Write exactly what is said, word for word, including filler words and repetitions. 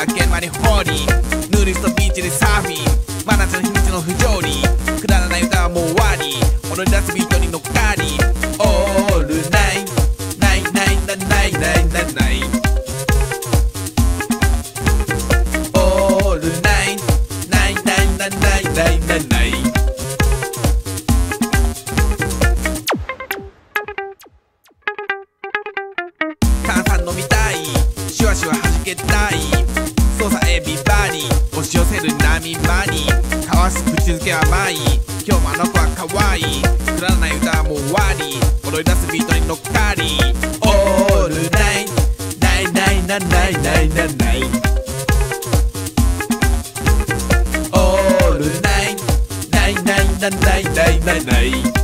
明けるまでフォーリン、ヌーディストビーチでサーフィン、真夏の秘密の不条理、くだらない歌はもう終わり、踊り出すビートに乗っかり、オールナイナイナイナイナイナイナイナイ、オールナイナイナイナイナイナイナイナイ。炭酸飲みたい、シュワシュワはじけたい、そうさエビバディ、押し寄せる波間に、交わす口づけは甘い、今日もあの子は可愛い、くだらない歌はもう終わり、踊り出すビートに乗っかり、オールナイナイナイナイナイナイナイナイ、オールナイナイナイナイナイナイナイナイ。